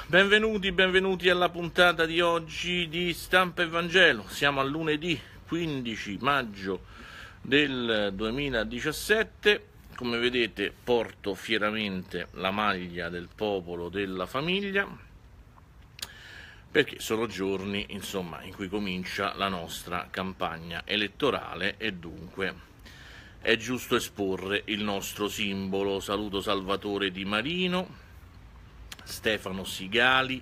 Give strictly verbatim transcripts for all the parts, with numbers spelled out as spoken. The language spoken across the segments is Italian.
Benvenuti, benvenuti alla puntata di oggi di Stampa e Vangelo. Siamo a lunedì quindici maggio del duemiladiciassette. Come vedete porto fieramente la maglia del Popolo della Famiglia, perché sono giorni, insomma, in cui comincia la nostra campagna elettorale e dunque è giusto esporre il nostro simbolo. Saluto Salvatore Di Marino, Stefano Sigali,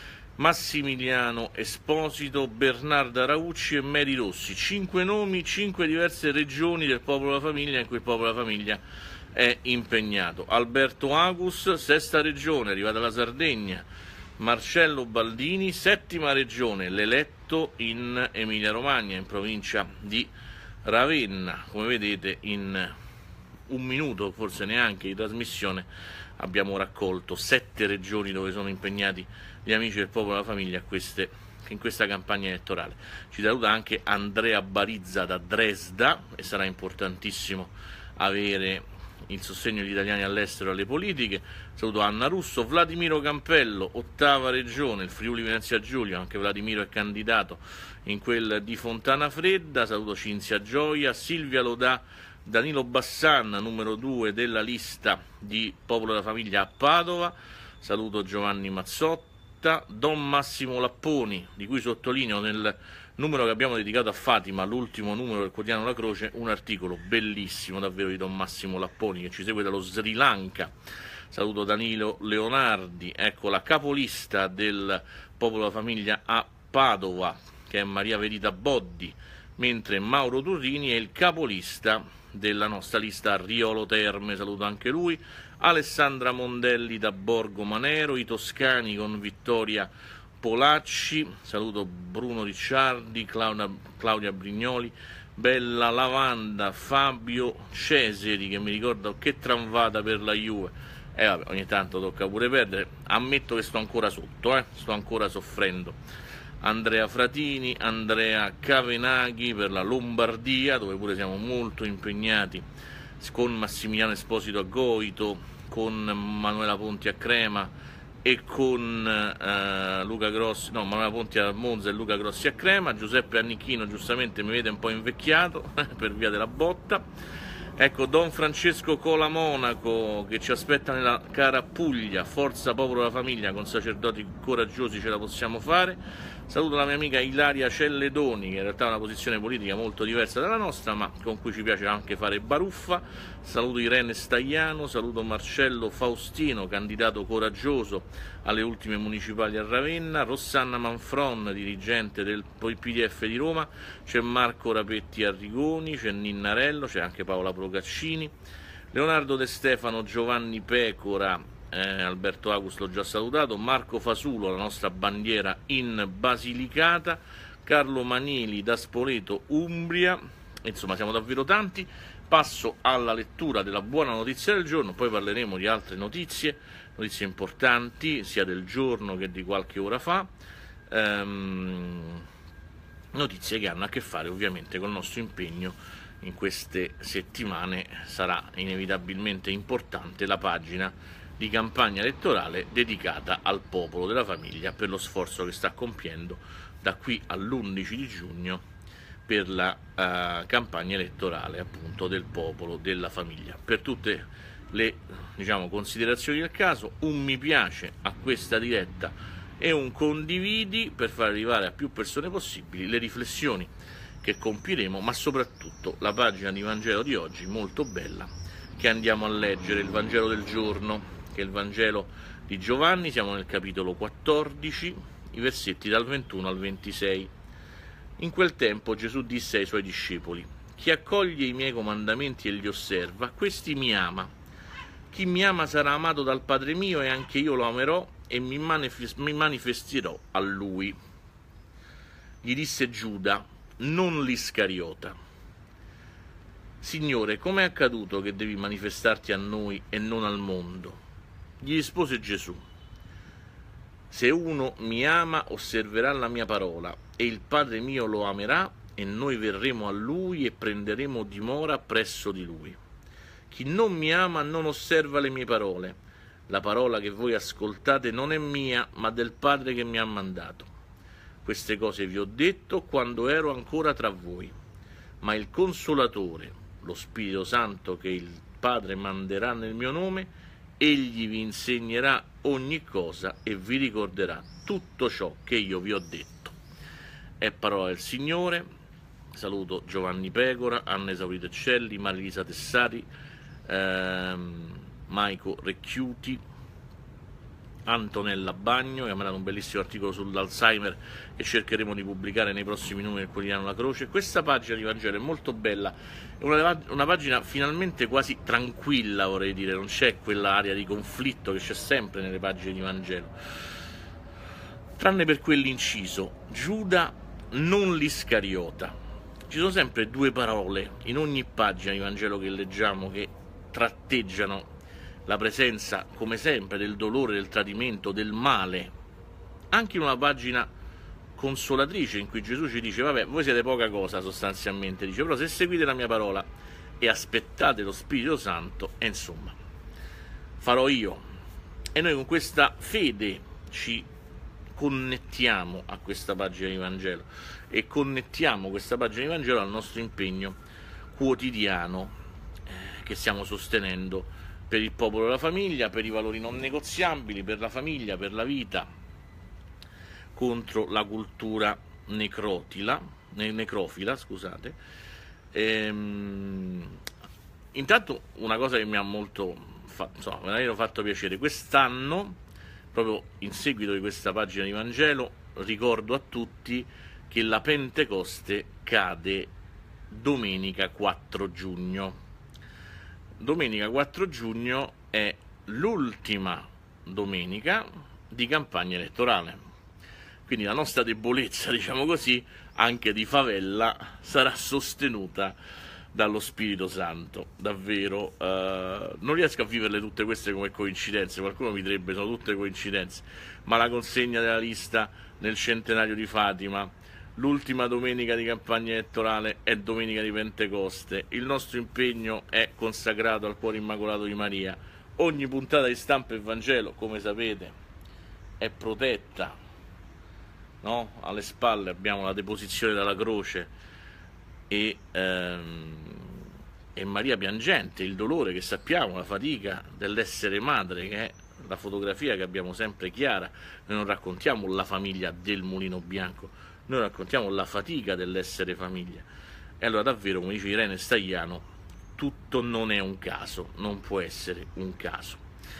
Massimiliano Esposito, Bernarda Raucci e Mary Rossi. Cinque nomi, cinque diverse regioni del Popolo della Famiglia in cui il Popolo della Famiglia è impegnato. Alberto Agus, sesta regione, arrivata dalla Sardegna. Marcello Baldini, settima regione, l'eletto in Emilia-Romagna, in provincia di Ravenna. Come vedete, in un minuto, forse neanche, di trasmissione abbiamo raccolto sette regioni dove sono impegnati gli amici del Popolo della Famiglia queste, in questa campagna elettorale. Ci saluta anche Andrea Barizza da Dresda, e sarà importantissimo avere il sostegno degli italiani all'estero alle politiche. Saluto Anna Russo, Vladimiro Campello, ottava regione, il Friuli Venezia Giulia, anche Vladimiro è candidato in quel di Fontana Fredda. Saluto Cinzia Gioia, Silvia Lodà, Danilo Bassan, numero due della lista di Popolo della Famiglia a Padova. Saluto Giovanni Mazzotta, Don Massimo Lapponi, di cui sottolineo nel numero che abbiamo dedicato a Fatima, l'ultimo numero del quotidiano La Croce, un articolo bellissimo davvero di Don Massimo Lapponi, che ci segue dallo Sri Lanka. Saluto Danilo Leonardi, ecco la capolista del Popolo della Famiglia a Padova, che è Maria Verita Boddi, mentre Mauro Turrini è il capolista della nostra lista a Riolo Terme. Saluto anche lui. Alessandra Mondelli da Borgo Manero, i toscani con Vittoria Polacci. Saluto Bruno Ricciardi, Claudia, Claudia Brignoli, Bella Lavanda, Fabio Ceseri, che mi ricordo che tramvata per la Juve. E eh, vabbè, ogni tanto tocca pure perdere. Ammetto che sto ancora sotto, eh? sto ancora soffrendo. Andrea Fratini, Andrea Cavenaghi per la Lombardia, dove pure siamo molto impegnati, con Massimiliano Esposito a Goito, con Manuela Ponti a Crema e con eh, Luca Grossi, no, Manuela Ponti a Monza e Luca Grossi a Crema. Giuseppe Annichino giustamente mi vede un po' invecchiato per via della botta. Ecco Don Francesco Cola Monaco, che ci aspetta nella cara Puglia. Forza Popolo della Famiglia, con sacerdoti coraggiosi ce la possiamo fare. Saluto la mia amica Ilaria Celledoni, che in realtà ha una posizione politica molto diversa dalla nostra, ma con cui ci piace anche fare baruffa. Saluto Irene Stagliano, saluto Marcello Faustino, candidato coraggioso alle ultime municipali a Ravenna. Rossana Manfron, dirigente del P D F di Roma. C'è Marco Rapetti Arrigoni, c'è Ninnarello, c'è anche Paola Procaccini, Leonardo De Stefano, Giovanni Pecora, eh, Alberto Agus l'ho già salutato, Marco Fasulo, la nostra bandiera in Basilicata, Carlo Manili da Spoleto, Umbria. Insomma, siamo davvero tanti. Passo alla lettura della buona notizia del giorno, poi parleremo di altre notizie, notizie importanti sia del giorno che di qualche ora fa, ehm, notizie che hanno a che fare ovviamente con il nostro impegno in queste settimane. Sarà inevitabilmente importante la pagina di campagna elettorale dedicata al Popolo della Famiglia per lo sforzo che sta compiendo da qui all'undici di giugno per la uh, campagna elettorale appunto del Popolo della Famiglia. Per tutte le diciamo considerazioni del caso, un mi piace a questa diretta e un condividi per far arrivare a più persone possibili le riflessioni che compiremo, ma soprattutto la pagina di Vangelo di oggi, molto bella, che andiamo a leggere, il Vangelo del giorno, che è il Vangelo di Giovanni. Siamo nel capitolo quattordici, i versetti dal ventuno al ventisei. In quel tempo Gesù disse ai suoi discepoli: chi accoglie i miei comandamenti e li osserva, questi mi ama. Chi mi ama sarà amato dal Padre mio, e anche io lo amerò e mi manifesterò a lui. Gli disse Giuda, non l'Iscariota: Signore, com'è accaduto che devi manifestarti a noi e non al mondo? Gli rispose Gesù: se uno mi ama, osserverà la mia parola, e il Padre mio lo amerà, e noi verremo a lui e prenderemo dimora presso di lui. Chi non mi ama non osserva le mie parole. La parola che voi ascoltate non è mia, ma del Padre che mi ha mandato. Queste cose vi ho detto quando ero ancora tra voi. Ma il Consolatore, lo Spirito Santo che il Padre manderà nel mio nome, egli vi insegnerà ogni cosa e vi ricorderà tutto ciò che io vi ho detto. È parola del Signore. Saluto Giovanni Pecora, Anna Esaurito Eccelli, Marisa Tessari, ehm, Maico Recchiuti, Antonella Bagno, che ha mandato un bellissimo articolo sull'Alzheimer che cercheremo di pubblicare nei prossimi numeri del quotidiano La Croce. Questa pagina di Vangelo è molto bella, è una, una pagina finalmente quasi tranquilla, vorrei dire, non c'è quell'area di conflitto che c'è sempre nelle pagine di Vangelo, tranne per quell'inciso, Giuda non l'Iscariota. Ci sono sempre due parole in ogni pagina di Vangelo che leggiamo che tratteggiano la presenza, come sempre, del dolore, del tradimento, del male. Anche in una pagina consolatrice in cui Gesù ci dice: vabbè, voi siete poca cosa sostanzialmente, dice, però se seguite la mia parola e aspettate lo Spirito Santo, e insomma, farò io. E noi con questa fede ci connettiamo a questa pagina di Vangelo e connettiamo questa pagina di Vangelo al nostro impegno quotidiano eh, che stiamo sostenendo per il popolo e la famiglia, per i valori non negoziabili, per la famiglia, per la vita, contro la cultura necrotila, ne, necrofila, scusate. Ehm, intanto una cosa che mi ha molto fatto, insomma, me l'ha fatto piacere, quest'anno, proprio in seguito di questa pagina di Vangelo, ricordo a tutti che la Pentecoste cade domenica quattro giugno. Domenica quattro giugno è l'ultima domenica di campagna elettorale, quindi la nostra debolezza, diciamo così, anche di favella, sarà sostenuta dallo Spirito Santo. Davvero, eh, non riesco a viverle tutte queste come coincidenze, qualcuno mi direbbe sono tutte coincidenze, ma la consegna della lista nel centenario di Fatima, l'ultima domenica di campagna elettorale è domenica di Pentecoste, il nostro impegno è consacrato al cuore immacolato di Maria, ogni puntata di Stampa e Vangelo, come sapete, è protetta, no? Alle spalle abbiamo la deposizione dalla croce e, ehm, e Maria piangente, il dolore che sappiamo, la fatica dell'essere madre, che è la fotografia che abbiamo sempre chiara. Noi non raccontiamo la famiglia del Mulino Bianco, noi raccontiamo la fatica dell'essere famiglia. E allora davvero, come dice Irene Stagliano, tutto non è un caso, non può essere un caso.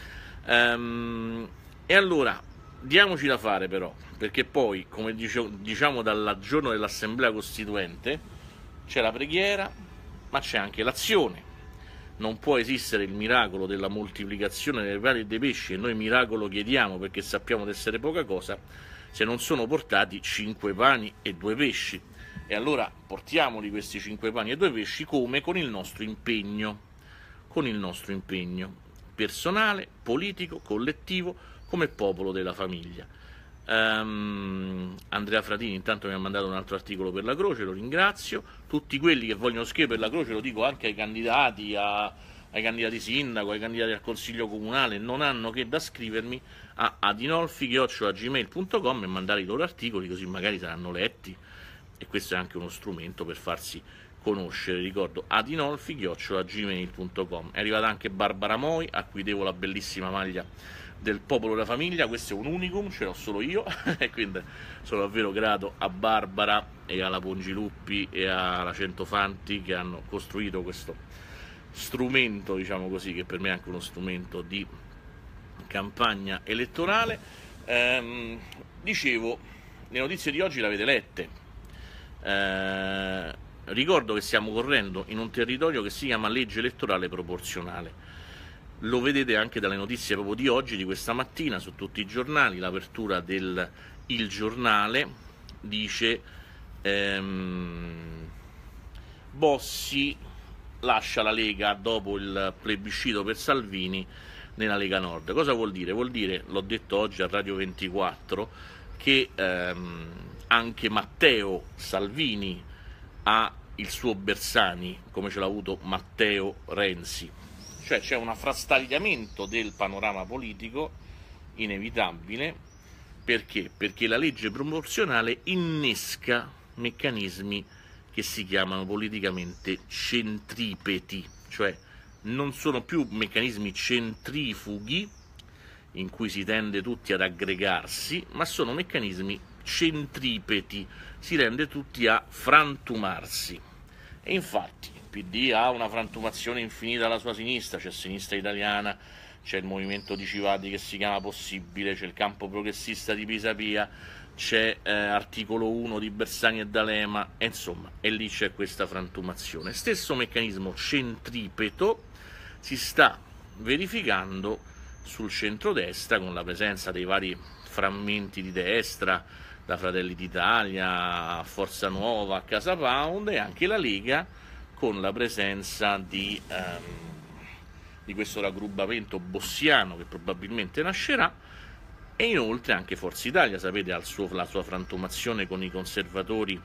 Ehm, e allora diamoci da fare però, perché poi, come dice, diciamo dal giorno dell'Assemblea Costituente, c'è la preghiera, ma c'è anche l'azione. Non può esistere il miracolo della moltiplicazione dei pani e dei pesci, e noi miracolo chiediamo perché sappiamo di essere poca cosa, se non sono portati cinque pani e due pesci. E allora portiamoli questi cinque pani e due pesci come? Con il nostro impegno, con il nostro impegno personale, politico, collettivo, come popolo della famiglia. Um, Andrea Fratini intanto mi ha mandato un altro articolo per la Croce, lo ringrazio. Tutti quelli che vogliono scrivere per la Croce, lo dico anche ai candidati, a, ai candidati sindaco, ai candidati al Consiglio Comunale, non hanno che da scrivermi a adinolfi chiocciola gmail punto com e mandare i loro articoli, così magari saranno letti, e questo è anche uno strumento per farsi conoscere. Ricordo adinolfi chiocciola gmail punto com. È arrivata anche Barbara Moi, a cui devo la bellissima maglia del popolo della famiglia. Questo è un unicum, ce l'ho solo io e quindi sono davvero grato a Barbara e alla Pongiluppi e alla Centofanti che hanno costruito questo strumento, diciamo così, che per me è anche uno strumento di campagna elettorale. Ehm, dicevo, le notizie di oggi le avete lette. Eh, ricordo che stiamo correndo in un territorio che si chiama legge elettorale proporzionale. Lo vedete anche dalle notizie proprio di oggi, di questa mattina, su tutti i giornali. L'apertura del Il Giornale dice ehm, Bossi lascia la Lega dopo il plebiscito per Salvini nella Lega Nord. Cosa vuol dire? Vuol dire, l'ho detto oggi a Radio ventiquattro, che ehm, anche Matteo Salvini ha il suo Bersani, come ce l'ha avuto Matteo Renzi. cioè c'è un frastagliamento del panorama politico inevitabile. Perché? Perché la legge proporzionale innesca meccanismi che si chiamano politicamente centripeti, cioè non sono più meccanismi centrifughi in cui si tende tutti ad aggregarsi, ma sono meccanismi centripeti, si tende tutti a frantumarsi. E infatti il P D ha una frantumazione infinita alla sua sinistra, c'è Sinistra Italiana, c'è il movimento di Civati che si chiama Possibile, c'è il campo progressista di Pisapia, c'è eh, articolo uno di Bersani e D'Alema, e insomma, e lì c'è questa frantumazione. Stesso meccanismo centripeto si sta verificando sul centrodestra con la presenza dei vari frammenti di destra, da Fratelli d'Italia, Forza Nuova, Casa Pound, e anche la Lega con la presenza di, ehm, di questo raggruppamento bossiano che probabilmente nascerà, e inoltre anche Forza Italia, sapete, ha il suo, la sua frantumazione con i conservatori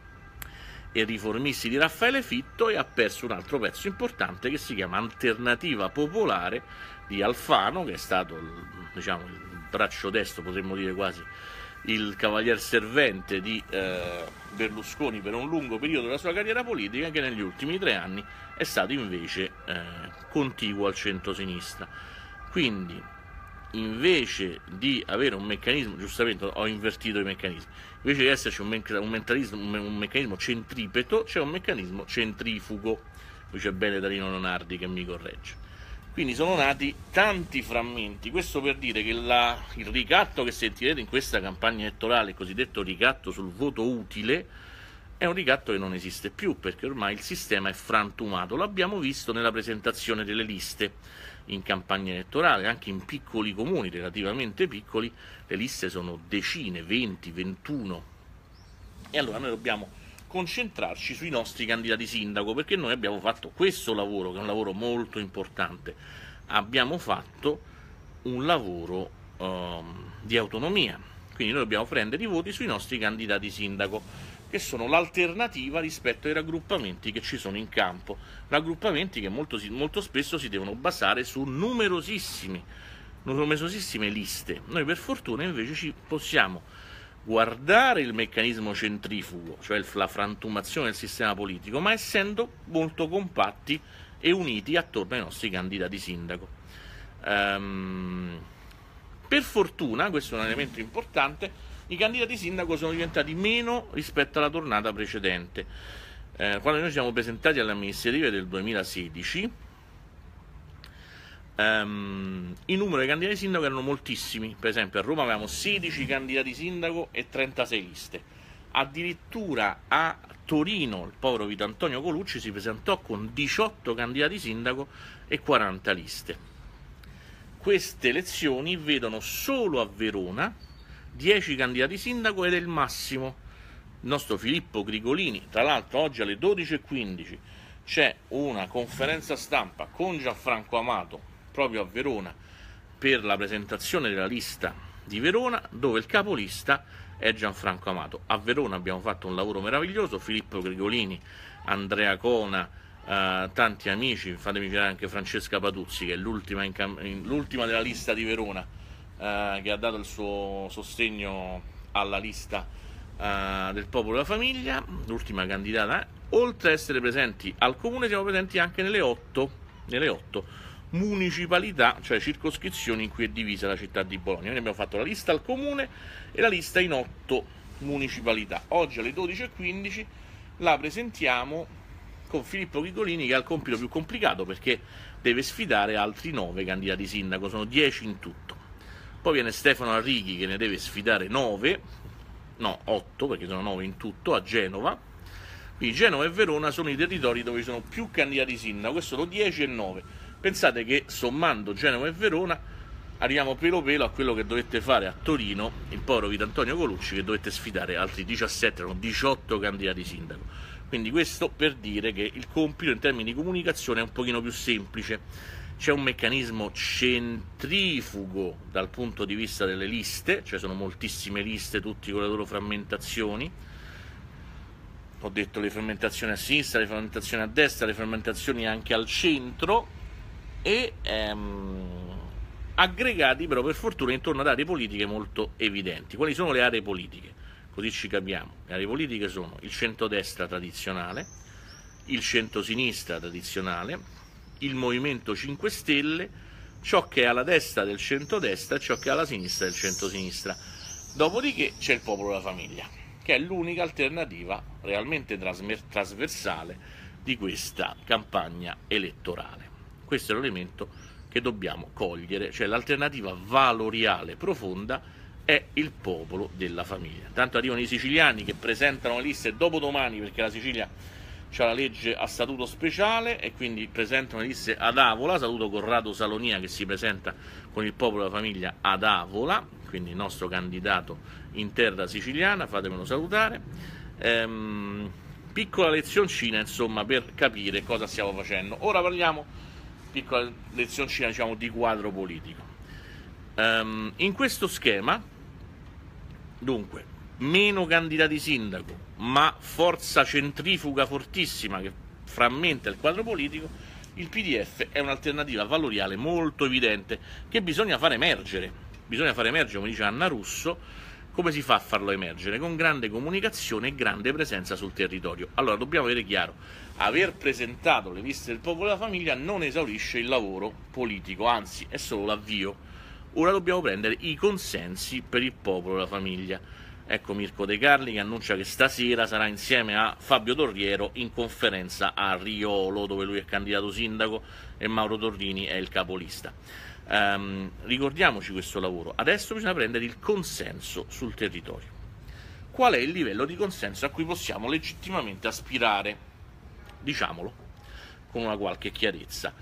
e riformisti di Raffaele Fitto, e ha perso un altro pezzo importante che si chiama Alternativa Popolare di Alfano, che è stato il, diciamo, il braccio destro, potremmo dire quasi il cavalier servente di eh, Berlusconi per un lungo periodo della sua carriera politica, che negli ultimi tre anni è stato invece eh, contiguo al centro-sinistra. Quindi invece di avere un meccanismo, giustamente ho invertito i meccanismi, invece di esserci un, me un, un meccanismo centripeto, c'è un meccanismo centrifugo. Qui c'è bene Darino Leonardi che mi corregge. Quindi sono nati tanti frammenti, questo per dire che la, il ricatto che sentirete in questa campagna elettorale, il cosiddetto ricatto sul voto utile, è un ricatto che non esiste più, perché ormai il sistema è frantumato. L'abbiamo visto nella presentazione delle liste in campagna elettorale, anche in piccoli comuni, relativamente piccoli, le liste sono decine, venti, ventuno, e allora noi dobbiamo concentrarci sui nostri candidati sindaco, perché noi abbiamo fatto questo lavoro, che è un lavoro molto importante. Abbiamo fatto un lavoro um, di autonomia, quindi noi dobbiamo prendere i voti sui nostri candidati sindaco, che sono l'alternativa rispetto ai raggruppamenti che ci sono in campo, raggruppamenti che molto, molto spesso si devono basare su numerosissimi, numerosissime liste. Noi per fortuna invece ci possiamo guardare il meccanismo centrifugo, cioè la frantumazione del sistema politico, ma essendo molto compatti e uniti attorno ai nostri candidati sindaco. Um, per fortuna, questo è un elemento importante, i candidati sindaco sono diventati meno rispetto alla tornata precedente. Eh, quando noi ci siamo presentati alle amministrative del duemilasedici, Um, i numeri dei candidati sindaco erano moltissimi. Per esempio a Roma avevamo sedici candidati sindaco e trentasei liste. Addirittura a Torino il povero Vito Antonio Colucci si presentò con diciotto candidati sindaco e quaranta liste. Queste elezioni vedono solo a Verona dieci candidati sindaco ed è il massimo. Il nostro Filippo Grigolini, tra l'altro oggi alle dodici e quindici c'è una conferenza stampa con Gianfranco Amato proprio a Verona per la presentazione della lista di Verona, dove il capolista è Gianfranco Amato. A Verona abbiamo fatto un lavoro meraviglioso, Filippo Grigolini, Andrea Cona, eh, tanti amici, fatemi girare anche Francesca Patuzzi, che è l'ultima, l'ultima della lista di Verona, eh, che ha dato il suo sostegno alla lista eh, del Popolo della Famiglia, l'ultima candidata. Oltre ad essere presenti al comune, siamo presenti anche nelle otto, nelle otto municipalità, cioè circoscrizioni in cui è divisa la città di Bologna. Noi abbiamo fatto la lista al comune e la lista in otto municipalità. Oggi alle dodici e quindici la presentiamo con Filippo Grigolini, che ha il compito più complicato perché deve sfidare altri nove candidati sindaco, sono dieci in tutto. Poi viene Stefano Arrighi che ne deve sfidare nove, no otto, perché sono nove in tutto, a Genova. Quindi Genova e Verona sono i territori dove ci sono più candidati sindaco, e sono dieci e nove. Pensate che sommando Genova e Verona arriviamo pelo pelo a quello che dovette fare a Torino il povero Vito Antonio Colucci, che dovette sfidare altri diciassette, erano diciotto candidati sindaco. Quindi questo per dire che il compito in termini di comunicazione è un pochino più semplice. C'è un meccanismo centrifugo dal punto di vista delle liste, cioè sono moltissime liste, tutti con le loro frammentazioni. Ho detto le frammentazioni a sinistra, le frammentazioni a destra, le frammentazioni anche al centro. e ehm, aggregati però per fortuna intorno ad aree politiche molto evidenti. Quali sono le aree politiche? Così ci capiamo. Le aree politiche sono il centrodestra tradizionale, il centrosinistra tradizionale, il Movimento cinque Stelle, ciò che è alla destra del centrodestra e ciò che è alla sinistra del centrosinistra. Dopodiché c'è il Popolo della Famiglia, che è l'unica alternativa realmente trasversale di questa campagna elettorale. Questo è l'elemento che dobbiamo cogliere, cioè l'alternativa valoriale profonda è il Popolo della Famiglia. Tanto arrivano i siciliani che presentano le liste dopodomani, perché la Sicilia c'ha la legge a statuto speciale e quindi presentano le liste ad Avola. Saluto Corrado Salonia che si presenta con il Popolo della Famiglia ad Avola, quindi il nostro candidato in terra siciliana, fatemelo salutare. Ehm, piccola lezioncina insomma per capire cosa stiamo facendo. Ora parliamo, piccola lezioncina diciamo di quadro politico. Ehm, in questo schema, dunque, meno candidati sindaco, ma forza centrifuga fortissima che frammenta il quadro politico, il P D F è un'alternativa valoriale molto evidente che bisogna far emergere. Bisogna far emergere, come dice Anna Russo. Come si fa a farlo emergere? Con grande comunicazione e grande presenza sul territorio. Allora, dobbiamo avere chiaro, aver presentato le liste del Popolo della Famiglia non esaurisce il lavoro politico, anzi è solo l'avvio. Ora dobbiamo prendere i consensi per il Popolo della Famiglia. Ecco Mirko De Carli che annuncia che stasera sarà insieme a Fabio Torriero in conferenza a Riolo, dove lui è candidato sindaco e Mauro Torrini è il capolista. Um, ricordiamoci questo lavoro. Adesso bisogna prendere il consenso sul territorio. Qual è il livello di consenso a cui possiamo legittimamente aspirare? Diciamolo con una qualche chiarezza.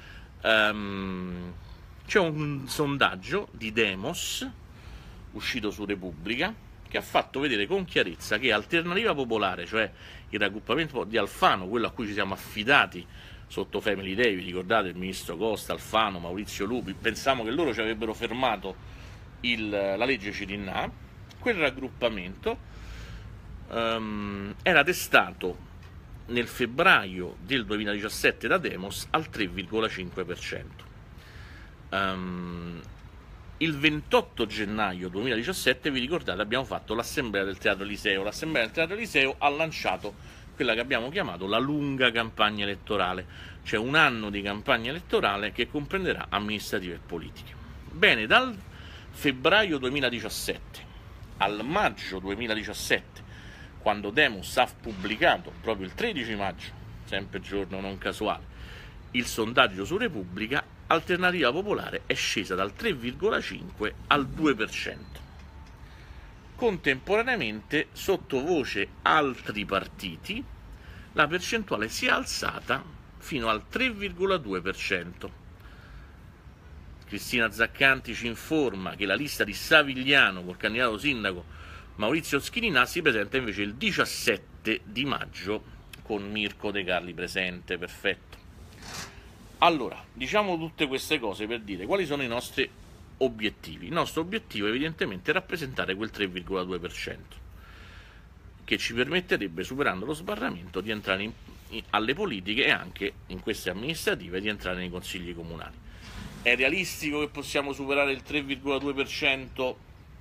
Um, c'è un sondaggio di Demos uscito su Repubblica che ha fatto vedere con chiarezza che Alternativa Popolare, cioè il raggruppamento di Alfano, quello a cui ci siamo affidati sotto Family Day, vi ricordate il ministro Costa, Alfano, Maurizio Lupi, pensavamo che loro ci avrebbero fermato il, la legge Cirinnà, quel raggruppamento um, era testato nel febbraio del duemiladiciassette da Demos al tre virgola cinque per cento. Um, il ventotto gennaio duemiladiciassette, vi ricordate, abbiamo fatto l'assemblea del Teatro Eliseo. L'assemblea del Teatro Eliseo ha lanciato quella che abbiamo chiamato la lunga campagna elettorale, cioè un anno di campagna elettorale che comprenderà amministrative e politiche. Bene, dal febbraio duemiladiciassette al maggio duemiladiciassette, quando Demos ha pubblicato proprio il tredici maggio, sempre giorno non casuale, il sondaggio su Repubblica, Alternativa Popolare è scesa dal tre virgola cinque al due per cento. Contemporaneamente, sotto voce altri partiti, la percentuale si è alzata fino al tre virgola due per cento. Cristina Zaccanti ci informa che la lista di Savigliano col candidato sindaco Maurizio Schirinà si presenta invece il diciassette di maggio con Mirko De Carli presente. Perfetto. Allora, diciamo tutte queste cose per dire quali sono i nostri obiettivi. Il nostro obiettivo evidentemente è rappresentare quel tre virgola due per cento che ci permetterebbe, superando lo sbarramento, di entrare in, in, alle politiche e anche in queste amministrative di entrare nei consigli comunali. È realistico che possiamo superare il tre virgola due per cento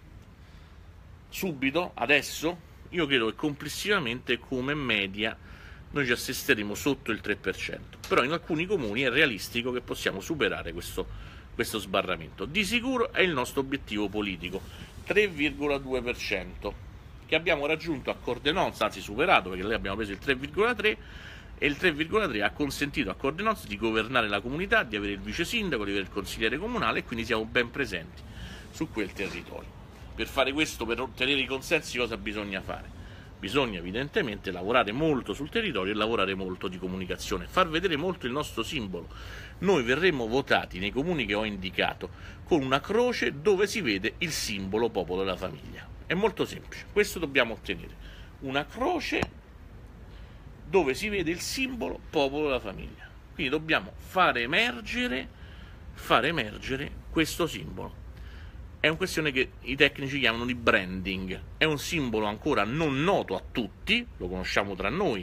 subito, adesso? Io credo che complessivamente come media noi ci assisteremo sotto il tre per cento, però in alcuni comuni è realistico che possiamo superare questo, questo sbarramento. Di sicuro è il nostro obiettivo politico, tre virgola due per cento, che abbiamo raggiunto a Cordenons, anzi superato, perché lì abbiamo preso il tre virgola tre e il tre virgola tre ha consentito a Cordenons di governare la comunità, di avere il vice sindaco, di avere il consigliere comunale, e quindi siamo ben presenti su quel territorio. Per fare questo, per ottenere i consensi, cosa bisogna fare? Bisogna evidentemente lavorare molto sul territorio e lavorare molto di comunicazione, far vedere molto il nostro simbolo. Noi verremo votati nei comuni che ho indicato con una croce dove si vede il simbolo Popolo della Famiglia. È molto semplice, questo dobbiamo ottenere, una croce dove si vede il simbolo Popolo della Famiglia. Quindi dobbiamo fare emergere, fare emergere questo simbolo. È una questione che i tecnici chiamano di branding, è un simbolo ancora non noto a tutti, lo conosciamo tra noi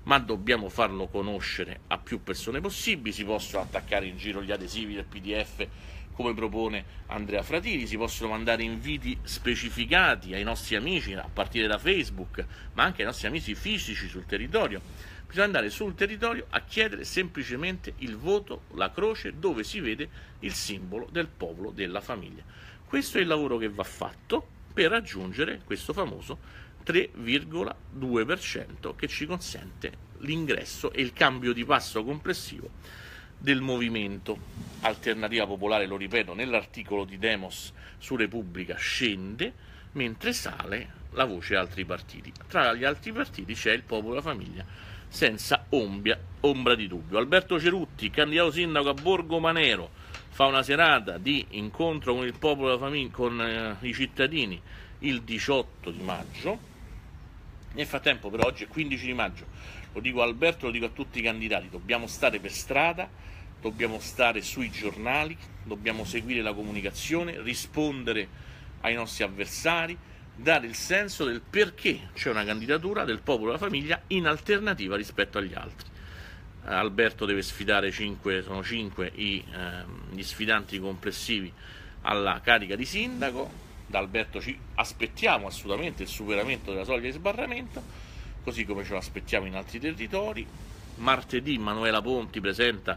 ma dobbiamo farlo conoscere a più persone possibili. Si possono attaccare in giro gli adesivi del P D F come propone Andrea Fratini, si possono mandare inviti specificati ai nostri amici a partire da Facebook, ma anche ai nostri amici fisici sul territorio. Bisogna andare sul territorio a chiedere semplicemente il voto, la croce, dove si vede il simbolo del Popolo della Famiglia. Questo è il lavoro che va fatto per raggiungere questo famoso tre virgola due per cento che ci consente l'ingresso e il cambio di passo complessivo del movimento. Alternativa Popolare, lo ripeto, nell'articolo di Demos su Repubblica scende, mentre sale la voce altri partiti. Tra gli altri partiti c'è il Popolo della Famiglia, senza ombra, ombra di dubbio. Alberto Cerutti, candidato sindaco a Borgo Manero, fa una serata di incontro con il Popolo della Famiglia, con eh, i cittadini, il diciotto di maggio. Nel frattempo, però, oggi è quindici di maggio, lo dico a Alberto, lo dico a tutti i candidati, dobbiamo stare per strada, dobbiamo stare sui giornali, dobbiamo seguire la comunicazione, rispondere ai nostri avversari, dare il senso del perché c'è una candidatura del Popolo della Famiglia in alternativa rispetto agli altri. Alberto deve sfidare cinque, sono cinque i, ehm, gli sfidanti complessivi alla carica di sindaco. Da Alberto ci aspettiamo assolutamente il superamento della soglia di sbarramento, così come ce lo aspettiamo in altri territori. Martedì Manuela Ponti presenta,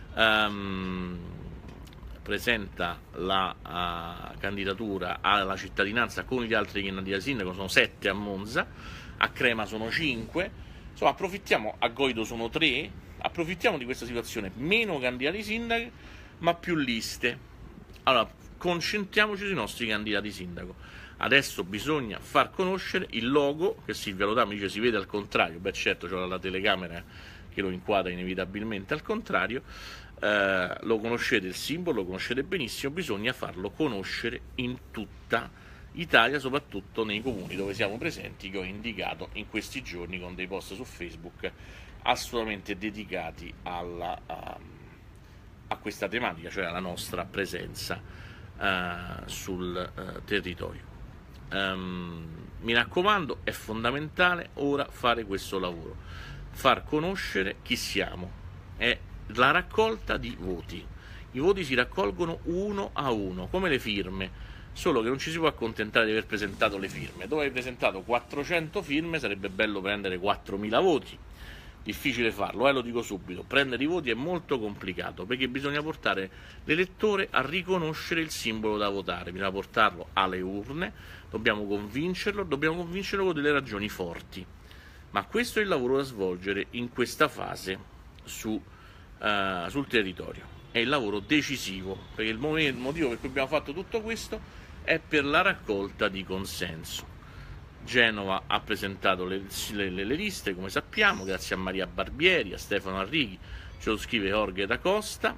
um, presenta la uh, candidatura alla cittadinanza con gli altri candidati a sindaco, sono sette a Monza, a Crema sono cinque, insomma approfittiamo, a Goito sono tre, approfittiamo di questa situazione, meno candidati sindaci ma più liste. Allora, concentriamoci sui nostri candidati sindaco. Adesso bisogna far conoscere il logo, che Silvia Lotami dice si vede al contrario. Beh, certo, c'è la telecamera che lo inquadra inevitabilmente al contrario. Eh, lo conoscete il simbolo, lo conoscete benissimo, bisogna farlo conoscere in tutta Italia, soprattutto nei comuni dove siamo presenti, che ho indicato in questi giorni con dei post su Facebook assolutamente dedicati alla, a, a questa tematica, cioè alla nostra presenza Uh, sul uh, territorio. Um, mi raccomando, è fondamentale ora fare questo lavoro, far conoscere chi siamo, è la raccolta di voti. I voti si raccolgono uno a uno, come le firme, solo che non ci si può accontentare di aver presentato le firme. Dove hai presentato quattrocento firme sarebbe bello prendere quattromila voti. Difficile farlo, eh, lo dico subito, prendere i voti è molto complicato perché bisogna portare l'elettore a riconoscere il simbolo da votare, bisogna portarlo alle urne, dobbiamo convincerlo, dobbiamo convincerlo con delle ragioni forti, ma questo è il lavoro da svolgere in questa fase su, uh, sul territorio, è il lavoro decisivo, perché il motivo per cui abbiamo fatto tutto questo è per la raccolta di consenso. Genova ha presentato le, le, le liste, come sappiamo, grazie a Maria Barbieri, a Stefano Arrighi, ce lo scrive Jorge da Costa.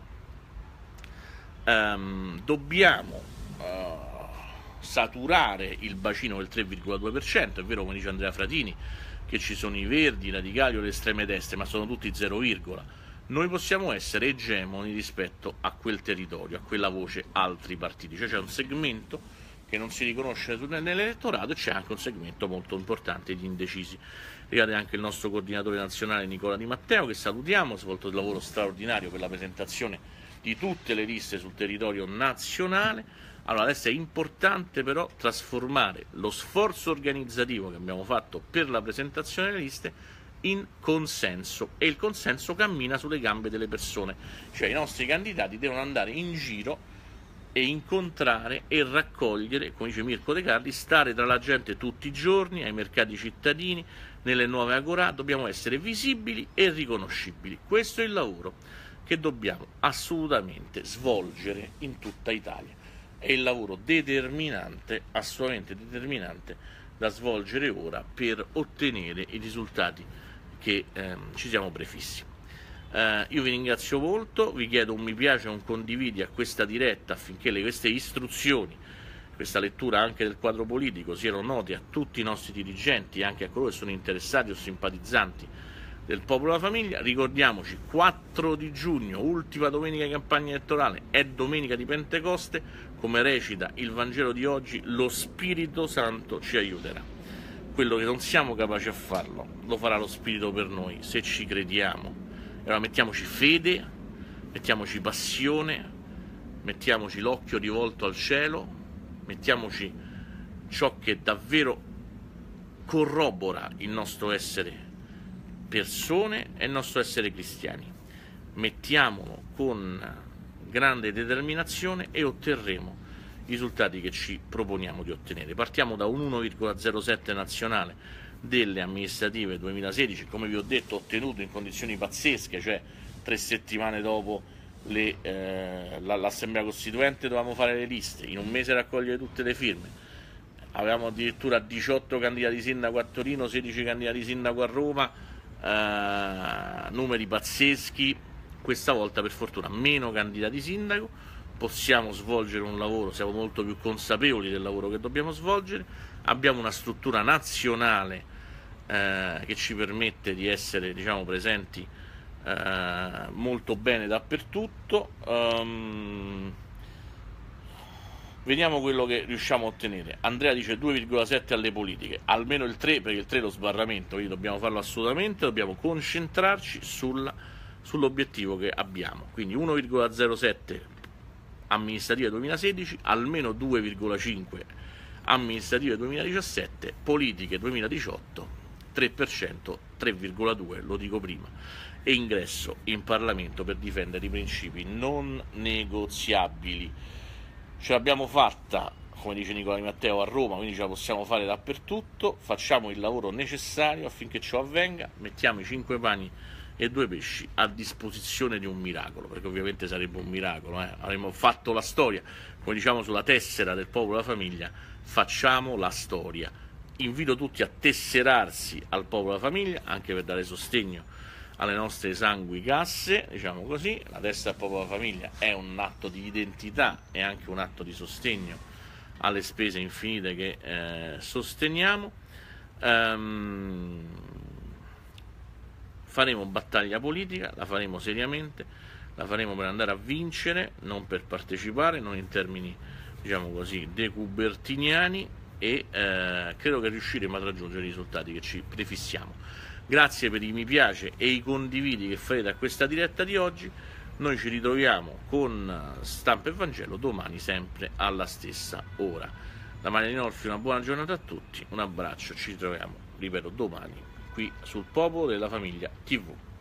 Um, dobbiamo uh, saturare il bacino del tre virgola due per cento, è vero come dice Andrea Fratini che ci sono i verdi, i radicali o le estreme destre, ma sono tutti zero virgola. Noi possiamo essere egemoni rispetto a quel territorio, a quella voce altri partiti, cioè c'è un segmento che non si riconosce nell'elettorato e c'è anche un segmento molto importante di indecisi. Ricade anche il nostro coordinatore nazionale Nicola Di Matteo, che salutiamo, ha svolto un lavoro straordinario per la presentazione di tutte le liste sul territorio nazionale. Allora adesso è importante però trasformare lo sforzo organizzativo che abbiamo fatto per la presentazione delle liste in consenso, e il consenso cammina sulle gambe delle persone, cioè i nostri candidati devono andare in giro e incontrare e raccogliere, come dice Mirko De Carli, stare tra la gente tutti i giorni, ai mercati cittadini, nelle nuove agorà, dobbiamo essere visibili e riconoscibili. Questo è il lavoro che dobbiamo assolutamente svolgere in tutta Italia. È il lavoro determinante, assolutamente determinante, da svolgere ora per ottenere i risultati che ehm, ci siamo prefissi. Uh, io vi ringrazio molto, vi chiedo un mi piace e un condividi a questa diretta affinché le, queste istruzioni, questa lettura anche del quadro politico siano note a tutti i nostri dirigenti e anche a coloro che sono interessati o simpatizzanti del Popolo della Famiglia. Ricordiamoci, quattro di giugno, ultima domenica di campagna elettorale, è domenica di Pentecoste, come recita il Vangelo di oggi, lo Spirito Santo ci aiuterà. quello che non siamo capaci a farlo lo farà lo Spirito per noi, se ci crediamo. E allora mettiamoci fede, mettiamoci passione, mettiamoci l'occhio rivolto al cielo, mettiamoci ciò che davvero corrobora il nostro essere persone e il nostro essere cristiani. Mettiamolo con grande determinazione e otterremo i risultati che ci proponiamo di ottenere. Partiamo da un uno virgola zero sette nazionale delle amministrative duemilasedici, come vi ho detto ottenuto in condizioni pazzesche, cioè tre settimane dopo le, eh, l'assemblea costituente dovevamo fare le liste, in un mese raccogliere tutte le firme, avevamo addirittura diciotto candidati sindaco a Torino, sedici candidati sindaco a Roma, eh, numeri pazzeschi. Questa volta per fortuna meno candidati sindaco, possiamo svolgere un lavoro, siamo molto più consapevoli del lavoro che dobbiamo svolgere, abbiamo una struttura nazionale eh, che ci permette di essere, diciamo, presenti eh, molto bene dappertutto. Um, vediamo quello che riusciamo a ottenere. Andrea dice due virgola sette alle politiche, almeno il tre, perché il tre è lo sbarramento, quindi dobbiamo farlo assolutamente, dobbiamo concentrarci sulla, sull'obiettivo che abbiamo, quindi uno virgola zero sette amministrative duemilasedici, almeno due virgola cinque amministrative duemiladiciassette, politiche duemiladiciotto, tre per cento, tre virgola due, lo dico prima, e ingresso in Parlamento per difendere i principi non negoziabili. Ce l'abbiamo fatta, come dice Nicola Di Matteo, a Roma, quindi ce la possiamo fare dappertutto, facciamo il lavoro necessario affinché ciò avvenga, mettiamo i cinque pani e due pesci a disposizione di un miracolo, perché ovviamente sarebbe un miracolo, eh? Avremmo fatto la storia, come diciamo sulla tessera del Popolo della Famiglia, facciamo la storia. Invito tutti a tesserarsi al Popolo della Famiglia, anche per dare sostegno alle nostre esangui casse, diciamo così. La tessera del Popolo della Famiglia è un atto di identità e anche un atto di sostegno alle spese infinite che eh, sosteniamo. Um, faremo battaglia politica, la faremo seriamente, la faremo per andare a vincere, non per partecipare, non in termini, diciamo così, decubertiniani, e eh, credo che riusciremo a raggiungere i risultati che ci prefissiamo. Grazie per i mi piace e i condividi che farete a questa diretta di oggi. Noi ci ritroviamo con Stampa e Vangelo domani sempre alla stessa ora. Da Mario Rinolfi una buona giornata a tutti, un abbraccio, ci ritroviamo, ripeto, domani qui sul Popolo della Famiglia tivù.